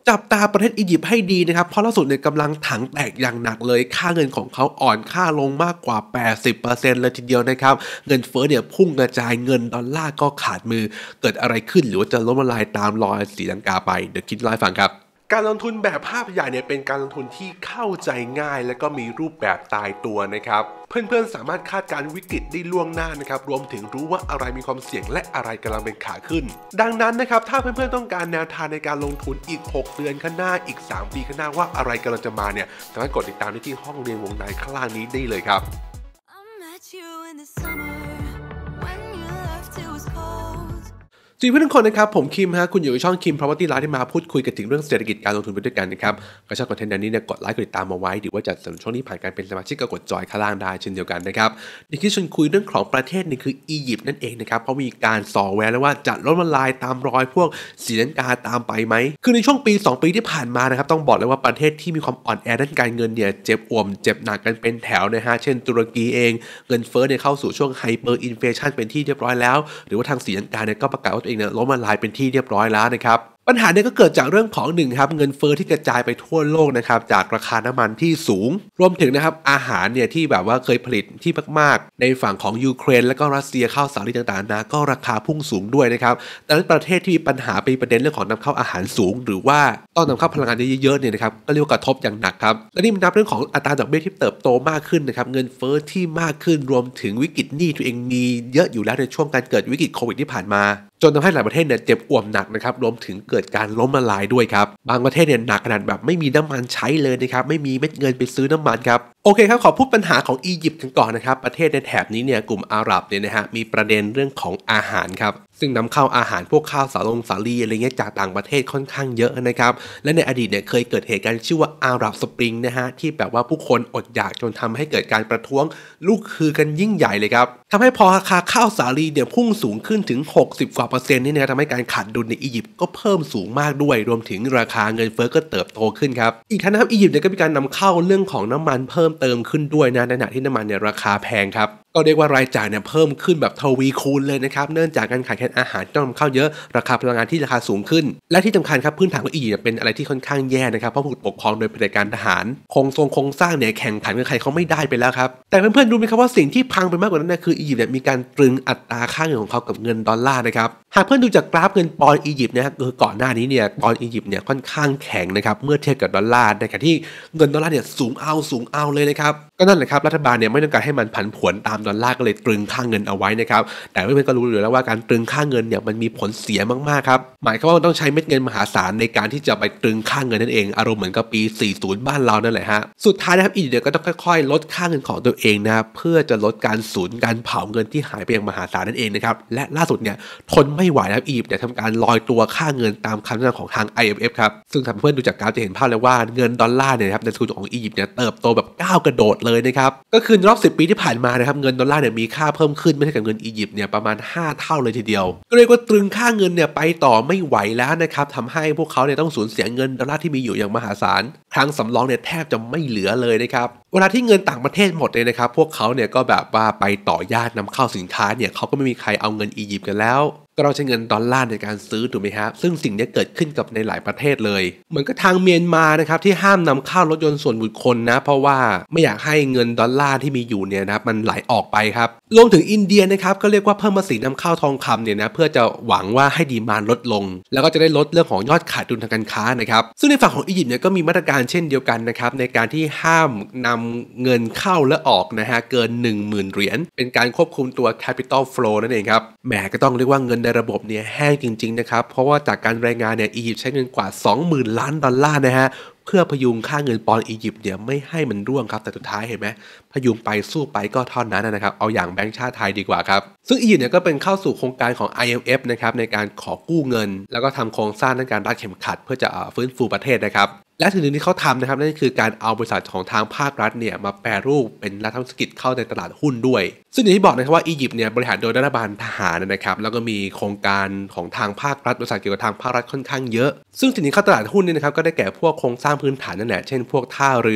จับตาประเทศอียิปต์ให้ดีนะครับเพราะล่าสุดเนี่ยกำลังถังแตกอย่างหนักเลยค่าเงินของเขาอ่อนค่าลงมากกว่า 80% เลยทีเดียวนะครับเงินเฟ้อเนี่ยพุ่งกระจายเงินดอลลาร์ก็ขาดมือเกิดอะไรขึ้นหรือว่าจะล้มละลายตามรอยศรีลังกาไปเดี๋ยวคิดเล่าให้ฟังครับการลงทุนแบบภาพใหญ่เนี่ยเป็นการลงทุนที่เข้าใจง่ายและก็มีรูปแบบตายตัวนะครับเพื่อนๆสามารถคาดการณ์วิกฤตได้ล่วงหน้านะครับรวมถึงรู้ว่าอะไรมีความเสี่ยงและอะไรกำลังเป็นขาขึ้นดังนั้นนะครับถ้าเพื่อนๆต้องการแนวทางในการลงทุนอีก6เดือนข้างหน้าอีก3ปีข้างหน้าว่าอะไรกำลังจะมาเนี่ยสามารถกดติดตามได้ที่ห้องเรียนวงในข้างล่างนี้ได้เลยครับสวัสดีเพื่อนทุกคนนะครับผมคิมฮะคุณอยู่ในช่องคิม Property Life ที่มาพูดคุยกันถึงเรื่องเศรษฐกิจการลงทุนไปด้วยกันนะครับก็ชอบคอนเทนต์นี้เนี่ยกดไลค์กดติดตามมาไว้หรือว่าจะสนับสนุนช่องนี้ผ่านการเป็นสมาชิกก็กดจอยข้างล่างได้เช่นเดียวกันนะครับในที่ชวนคุยเรื่องของประเทศนึงคืออียิปต์นั่นเองนะครับเพราะมีการส่อแววแล้วว่าจะล้มละลายตามรอยพวกศรีลังกาตามไปไหมคือในช่วงปี2ปีที่ผ่านมานะครับต้องบอกเลยว่าประเทศที่มีความอ่อนแอด้านการเงินเนี่ยเจ็บอ่วมเจ็บหนักกันเป็นแถวนะฮะเช่นตุรกีเองเงินเฟ้อเนี่ยเข้าสู่ช่วงไฮเปอร์อินเฟชันเป็นที่เรียบร้อยแล้วหรือว่าทางศรีลังกาเนี่ยก็ประกาศว่าตัวเองเนี่ยล้มละลายเป็นที่เรียบร้อยแล้วนะครับปัญหาเนี่ยก็เกิดจากเรื่องของ1ครับเงินเฟ้อที่กระจายไปทั่วโลกนะครับจากราคาน้ำมันที่สูงรวมถึงนะครับอาหารเนี่ยที่แบบว่าเคยผลิตที่มากๆในฝั่งของยูเครนและก็รัสเซียข้าวสาลีต่างๆนะก็ราคาพุ่งสูงด้วยนะครับดังนั้นประเทศที่มีปัญหาเป็นประเด็นเรื่องของนำเข้าอาหารสูงหรือว่าต้องนำเข้าพลังงานเยอะๆเนี่ยนะครับก็เรียกว่ากระทบอย่างหนักครับและนี่มันนับเรื่องของอัตราดอกเบี้ยที่เติบโตมากขึ้นนะครับเงินเฟ้อที่มากขึ้นรวมถึงวิกฤตหนี้ตัวเองมีเยอะอยู่แล้วในช่วงการเกิดวิกฤตโควิดที่ผ่านมาจนทำให้หลายประเทศเนี่ยเจ็บอ่วมหนักนะครับรวมถึงเกิดการล้มละลายด้วยครับบางประเทศเนี่ยหนักขนาดแบบไม่มีน้ำมันใช้เลยนะครับไม่มีเม็ดเงินไปซื้อน้ำมันครับโอเคครับขอพูดปัญหาของอียิปต์กันก่อนนะครับประเทศในแถบนี้เนี่ยกลุ่มอาหรับเนี่ยนะฮะมีประเด็นเรื่องของอาหารครับซึ่งนำเข้าอาหารพวกข้าวสาลีอะไรเงี้ยจากต่างประเทศค่อนข้างเยอะนะครับและในอดีตเนี่ยเคยเกิดเหตุการณ์ชื่อว่าอาหรับสปริงนะฮะที่แบบว่าผู้คนอดอยากจนทำให้เกิดการประท้วงลุกฮือกันยิ่งใหญ่เลยครับทำให้พอราคาข้าวสาลีเนี่ยพุ่งสูงขึ้นถึง60%กว่านี่นะครับทำให้การขาดดุลในอียิปต์ก็เพิ่มสูงมากด้วยรวมถึงราคาเงินเฟ้อก็เติบโตขึ้นครับอีกทั้งนะครับอียิปต์เนี่ยก็มีการนำเข้าเรื่องของน้ำมันเพิ่มเติมขึ้นด้วยนะในขณะที่น้ำมันเนี่ยราคาแพงครับก็เรียกว่ารายจ่ายเนี่ยเพิ่มขึ้นแบบทวีคูณเลยนะครับเนื่องจากการขาดแคลนอาหารที่ต้องนำเข้าเยอะราคาพลังงานที่ราคาสูงขึ้นและที่สำคัญครับพื้นฐานของอียิปต์เป็นอะไรที่ค่อนข้างแย่นะครับเพราะถูกปกครองโดยเผด็จการทหารโครงสร้างเนี่ยแข่งขันกับใครเขาไม่ได้ไปแล้วครับแต่เพื่อนๆรู้ไหมครับว่าสิ่งที่พังไปมากกว่านั้นคืออียิปต์เนี่ยมีการตรึงอัตราค่าเงินของเขากับเงินดอลลาร์นะครับหากเพื่อนดูจากกราฟเงินปอนด์อียิปต์นะครับคือก่อนหน้านี้เนี่ยปอนด์อียิปต์เนี่ยค่อนข้างแข็งนะครับเมื่อเทียบกับดอลลาร์ในขณะที่เงินดอลลาร์เนี่ยสูงเอาเลยนะครับก็นั่นแหละครับรัฐบาลเนี่ยไม่ต้องการให้มันผันผวนตามดอลลาร์ก็เลยตรึงค่าเงินเอาไว้นะครับแต่เพื่อนๆก็รู้อยู่แล้วว่าการตรึงค่าเงินเนี่ยมันมีผลเสียมากๆครับหมายความว่าต้องใช้เม็ดเงินมหาศาลในการที่จะไปตรึงค่าเงินนั่นเองอารมณ์เหมือนกับปี 40 บ้านเรานั่นแหละฮะสุดท้ายนะครับอียิปต์เนี่ยก็ต้องค่อยๆลดค่าเงินของตัวเองนะเพื่อจะลดการสูญการเผาเงินที่หายไปอย่างมหาศาลนั่นเองนะครับและล่าสุดเนี่ยทนไม่ไหวแล้วอียิปต์เนี่ยทำการลอยตัวค่าเงินตามคำแนะนำของทาง IMF ครับซึ่งทำเพื่อนดูจากกราฟจะเห็นภาพเลยว่าเงินดอลลาร์เนี่ยครับในสกุลของอียิปต์เนี่ยเติบโตแบบก้าวกระโดดเลยนะครับก็คือรอบ10 ปีที่ผ่านมานะครับเงินดอลลาร์เนี่ยมีค่าเพิ่มขึ้นไม่ใช่กับเงินอียิปต์เนี่ยประมาณ5 เท่าเลยทีเดียวก็เรียกว่าตรึงค่าเงินเนี่ยไปต่อไม่ไหวแล้วนะครับทำให้พวกเขาเนี่ยต้องสูญเสียเงินดอลลาร์ที่มีอยู่อย่างมหาศาลคลังสำรองเนี่ยแทบจะไม่เหลือเลยนะครับเวลาที่เงินต่างประเทศหมดเลยนะครับพวกเขาเนี่ยก็แบบว่าไปต่อยอดนำเข้าสินค้าเนี่ยเขาก็ไม่มีใครเอาเงินอียิปต์กันแล้วก็เราใช้เงินดอลลาร์ในการซื้อถูกไหมครับซึ่งสิ่งนี้เกิดขึ้นกับในหลายประเทศเลยเหมือนกับทางเมียนมานะครับที่ห้ามนำเข้ารถยนต์ส่วนบุคคลนะเพราะว่าไม่อยากให้เงินดอลลาร์ที่มีอยู่เนี่ยนะมันไหลออกไปครับรวมถึงอินเดียนะครับก็เรียกว่าเพิ่มภาษีนำเข้าทองคำเนี่ยนะเพื่อจะหวังว่าให้ดีมานด์ลดลงแล้วก็จะได้ลดเรื่องของยอดขาดดุลทางการค้านะครับซึ่งในฝั่งของอียิปต์เนี่ยก็มีมาตรการเช่นเดียวกันนะครับในการที่ห้ามนำเงินเข้าและออกนะฮะเกิน 10,000 เหรียญเป็นการควบคุมตัว capital flow นั่นเองครับแหมก็ต้องเรียกว่าเงินในระบบเนี่ยแห้งจริงๆนะครับเพราะว่าจากการรายงานเนี่ยอียิปต์ใช้เงินกว่า 20,000 ล้านดอลลาร์นะฮะเพื่อพยุงค่าเงินปอนด์อียิปต์เนี่ยไม่ให้มันร่วงครับแต่สุดท้ายเห็นไหมพยุงไปสู้ไปก็เท่านั้นนะครับเอาอย่างแบงก์ชาติไทยดีกว่าครับซึ่งอียิปต์เนี่ยก็เป็นเข้าสู่โครงการของ IMF นะครับในการขอกู้เงินแล้วก็ทำโครงสร้างในการรัดเข็มขัดเพื่อจะฟื้นฟูประเทศนะครับและสิ่งหนึ่งที่เขาทำนะครับนั่นคือการเอาบริษัทของทางภาครัฐเนี่ยมาแปรรูปเป็นรัฐวิสาหกิจเข้าในตลาดหุ้นด้วยซึ่งอย่างที่บอกนะครับว่าอียิปต์เนี่ยบริหารโดยรัฐบาลทหารนะครับแล้วก็มีโครงการของทางภาครัฐบริษัทเกี่ยวกับทางภาครัฐค่อนข้างเยอะซึ่งสิ่งที่เข้าตลาดหุ้นเนี่ยนะครับก็ได้แก่พวกโครงสร้างพื้นฐานนั่นแหละเช่นพวกท่าเรือ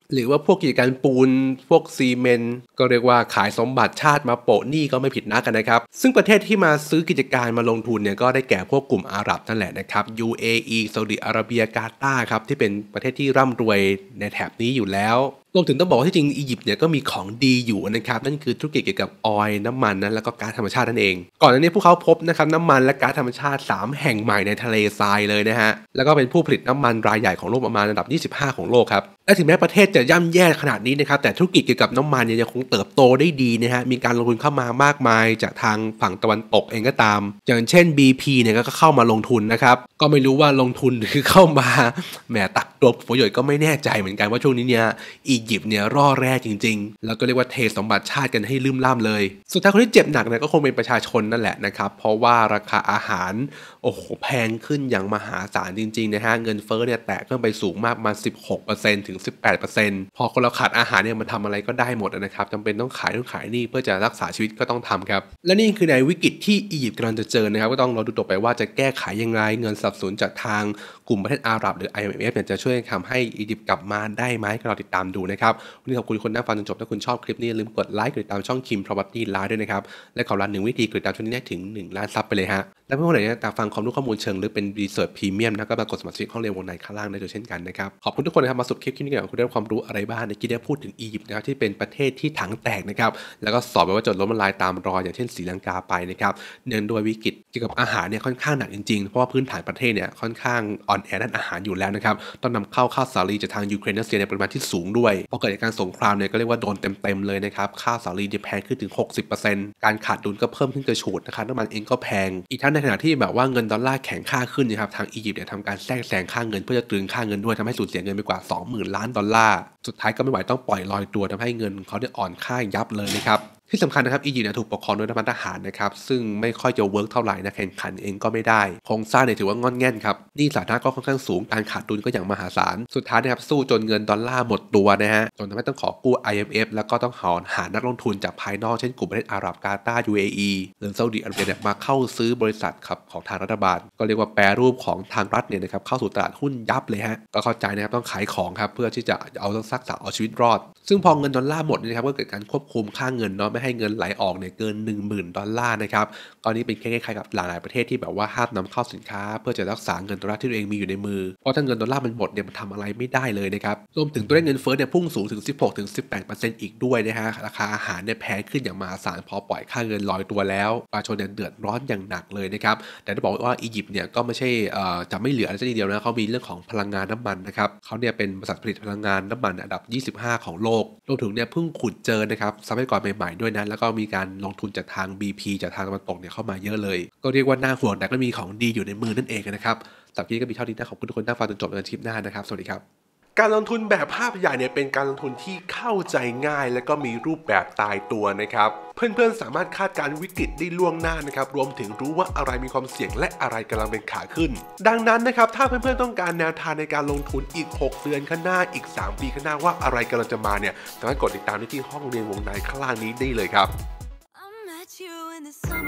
หรือว่าพวกกิจการปูนพวกซีเมนต์ก็เรียกว่าขายสมบัติชาติมาโปะหนี้ก็ไม่ผิดนักกันนะครับซึ่งประเทศที่มาซื้อกิจการมาลงทุนเนี่ยก็ได้แก่พวกกลุ่มอาหรับนั่นแหละนะครับ UAE ซาอุดิอาระเบียกาตาร์ครับที่เป็นประเทศที่ร่ำรวยในแถบนี้อยู่แล้วรวมถึงต้องบอกว่าที่จริงอียิปต์เนี่ยก็มีของดีอยู่นะครับนั่นคือธุรกิจเกี่ยวกับออยล์น้ำมันนะแล้วก็ก๊าซธรรมชาตินั่นเองก่อนหน้านี้พวกเขาพบนะครับน้ำมันและก๊าซธรรมชาติ3แห่งใหม่ในทะเลทรายเลยนะฮะแล้วก็เป็นผู้ผลิตน้ำมันรายใหญ่ของโลกประมาณอันดับ25ของโลกครับและถึงแม้ประเทศจะย่ำแย่ขนาดนี้นะครับแต่ธุรกิจเกี่ยวกับน้ำมันยังคงเติบโตได้ดีนะฮะมีการลงทุนเข้ามามากมายจากทางฝั่งตะวันตกเองก็ตามอย่างเช่น BP เนี่ยก็เข้ามาลงทุนนะครับก็ไม่รู้ว่าลงทุนหรือเข้ามาแหมตักตัวผลประโยชน์ก็ไม่แน่ใจเหมือนกันว่าช่วงนี้เนี่ยอียิปต์เนี่ยร่อแร่จริงๆแล้วก็เรียกว่าเทสมบัติชาติกันให้ลืมล่ำเลยสุดท้ายคนที่เจ็บหนักเนี่ยก็คงเป็นประชาชนนั่นแหละนะครับเพราะว่าราคาอาหารโอ้โหแพงขึ้นอย่างมหาศาลจริงๆนะฮะเงินเฟ้อเนี่ยแตะขึ้นไปสูงมากประมาณ 16% ถึง 18% พอคนเราขาดอาหารเนี่ยมันทำอะไรก็ได้หมดนะครับจำเป็นต้องขายนู่นขายนี่เพื่อจะรักษาชีวิตก็ต้องทำครับและนี่คือในวิกฤตที่อียิปต์กำลังจะเจอนะครับก็ต้องรอดูต่อไปว่าจะแก้ไขยังไงเงินสนับสนุนจากทางกลุ่มประเทศอาหรับหรือ IMF เนี่ยจะช่วยทำให้อียิปต์กลับมาได้ไหมก็รอติดตามดูนะครับวันนี้ขอบคุณคนนั่งฟังจนจบถ้าคุณชอบคลิปนี้อย่าลืมกดไลค์กดติดตามช่อง Kim Property Live ด้วยนะครับและขอรัน1วิธีกดติดตามช่องนี้ได้ถึง1ล้านซับไปเลยฮะและเพื่อนๆคนไหนอยากฟังความรู้ข้อมูลเชิงลึกเป็นรีเสิร์ชพรีเมียมนะก็มากดสมัครสมาชิกห้องเรียนวงในข้างล่างได้ด้วยเช่นกันนะครับขอบคุณทุกคนนะครับมาสุดคลิปนี้กันคุณได้ความรู้อะไรบ้างในที่ได้พูดถึงอียิปต์นะครับที่เป็นประเทศที่ถังแตกนะครับแล้วก็สอบไปว่าจนล้มละลายตามรอยอย่างเช่นศรีลังกาไปนะครับเนื่องด้วยวิกฤตเกี่ยวกับอาหารเนี่ยค่อนข้างหนักจริงๆเพราะว่าพื้นฐานประเทศเนี่ยค่อนข้างอ่อนแอด้านอาหารอยู่แล้วนะครับต้องนำเข้าข้าวสาลีจากทางยูเครนรัสเซียในปริมาณที่สูงด้วยพอเกิดการสงครามเนี่ยก็เรียกว่าโดนเต็มๆเลยนะครับข้าวสาลีแพงขึ้นถึง 60% การขาดดุลก็เพิ่มขึ้นกระฉูดนะครับน้ำมันเองก็แพงอีกทั้งในขณะที่แบบว่าเงินดอลลาร์แข็งค่าขึ้นนะครับทางอียิปต์เนี่ยทำการแทรกแซงค่าเงินเพื่อจะตรึงค่าเงินด้วยทำให้สูญเสียเงินไปกว่า 20,000 ล้านดอลลาร์สุดท้ายก็ไม่ไหวต้องปล่อยลอยตัวทำให้เงินเขาเนี่ยอ่อนค่ายับเลยนะครับที่สำคัญนะครับอียิปต์เนี่ยถูกปกครองโดยรัฐบาลทหารนะครับซึ่งไม่ค่อยจะเวิร์กเท่าไหร่นะแข่งขันเองก็ไม่ได้โครงสร้างเนี่ยถือว่างอนแง่นครับหนี้สาธารณะก็ค่อนข้างสูงการขาดดุลก็อย่างมหาศาลสุดท้ายนะครับสู้จนเงินดอลลาร์หมดตัวนะฮะจนทำให้ต้องขอกู้ IMF แล้วก็ต้องหานักลงทุนจากภายนอกเช่นกลุ่มประเทศอาหรับกาตาร์ UAE หรือซาอุดิอาระเบียเนี่ยมาเข้าซื้อบริษัทครับของทางรัฐบาลก็เรียกว่าแปรรูปของทางรัฐเนี่ยนะครับเข้าสู่ตลาดหุ้นยับเลยฮะก็เข้าใจนะครับต้องขายของครับเพื่อที่จะเอาซักษาเอาชีวิตรอดซึ่งพอเงินดอลลาร์หมดนะครับก็เกิดการควบคุมค่าเงินเนาะไม่ให้เงินไหลออกเกิน 10,000 ดอลลาร์นะครับตอนนี้เป็นคล้ายๆกับหลายๆประเทศที่แบบว่าห้ามนำเข้าสินค้าเพื่อจะรักษาเงินดอลลาร์ที่ตัวเองมีอยู่ในมือเพราะถ้าเงินดอลลาร์มันหมดเนี่ยมันทำอะไรไม่ได้เลยนะครับรวมถึงตัวเลขเงินเฟ้อเนี่ยพุ่งสูงถึง 16-18% อีกด้วยนะฮะราคาอาหารเนี่ยแพงขึ้นอย่างมหาศาลพอปล่อยค่าเงินลอยตัวแล้วประชาชนเนี่ยเดือดร้อนอย่างหนักเลยนะครับแต่ต้องบอกว่าอียิปต์เนี่ยก็ไม่ใช่จะไม่เหลืออะไรสักทีเดียวนะเขามีเรื่องของพลังงานน้ำมันนะครับเขาเนี่ยเป็นบริษัทผลิตพลังงานน้ำมันอันดับ25ของโลกรวมถึงเนี่ยเพิ่งขุดเจอนะครับทรัพยากรใหม่ๆด้วยนะแล้วก็มีการลงทุนจากทาง BP จากทางตะวันตกเนี่ยเข้ามาเยอะเลยก็เรียกว่าน่าห่วงแต่ก็มีของดีอยู่ในมือนั่นเองนะครับสำหรับคลิปนี้ก็มีเท่านี้นะขอบคุณทุกคนที่ฟังจนจบในคลิปหน้านะครับสวัสดีครับการลงทุนแบบภาพใหญ่เนี่ยเป็นการลงทุนที่เข้าใจง่ายและก็มีรูปแบบตายตัวนะครับเพื่อนๆสามารถคาดการณ์วิกฤตได้ล่วงหน้านะครับรวมถึงรู้ว่าอะไรมีความเสี่ยงและอะไรกำลังเป็นขาขึ้นดังนั้นนะครับถ้าเพื่อนๆต้องการแนวทางในการลงทุนอีก6เดือนข้างหน้าอีก3ปีข้างหน้าว่าอะไรกำลังจะมาเนี่ยสามารถกดติดตามได้ที่ห้องเรียนวงในข้างล่างนี้ได้เลยครับ